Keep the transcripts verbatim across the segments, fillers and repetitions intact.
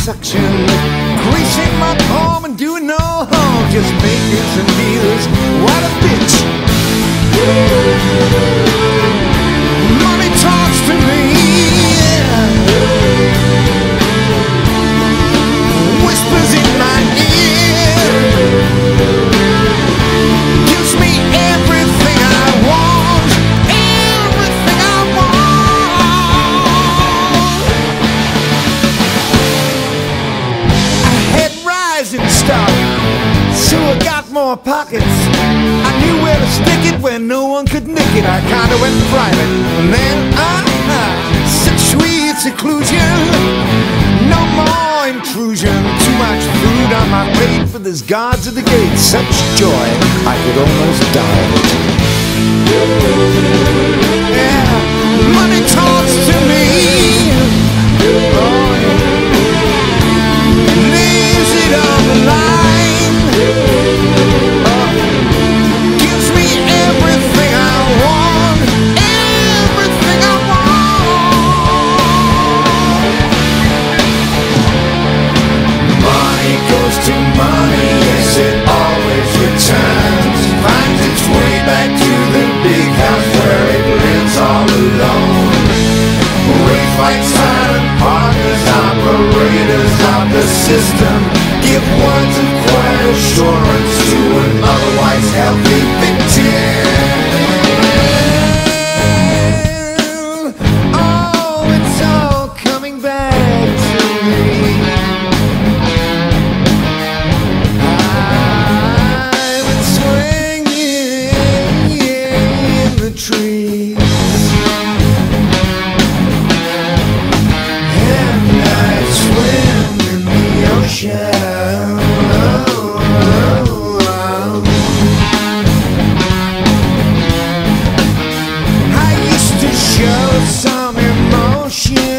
suction, greasing my palm and doing no harm, just makers and dealers. What a bitch! Money talks to me, whispers in my ear, gives me everything I want, everything I want. I had rising stock, so I got more pockets. I knew where to stick it when no one could nick it. I kinda went private, and then uh, such sweet seclusion, no more intrusion. Too much food on my plate, but there's guards at the gate. Such joy, I could almost die of it. Yeah, money talks to me. Oh, yeah. Leaves it on the line. Oh, gives me everything I want, everything I want. Money goes to money, yes, it always returns. Finds its way back to the big house where it lives all alone. Raised like silent partners, operators of the system, give words of quiet assurance to an otherwise healthy victim. Oh, it's all coming back to me. I've been swinging in the trees, and I swim in the ocean. Oh, oh, oh. I used to show some emotion.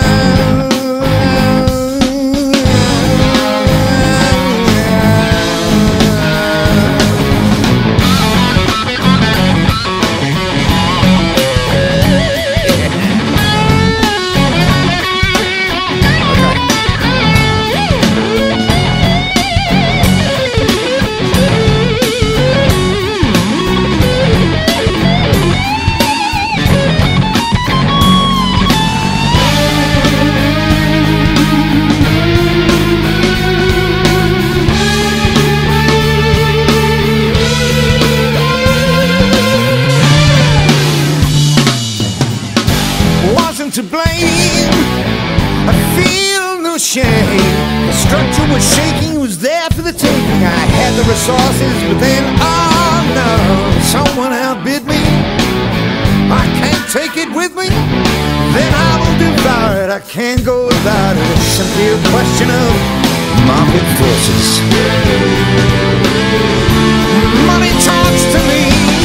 To blame, I feel no shame. The structure was shaking, was there for the taking. I had the resources, but then, oh no, someone outbid me. I can't take it with me, then I will devour it. I can't go without it. It's simply a question of market forces. Money talks to me.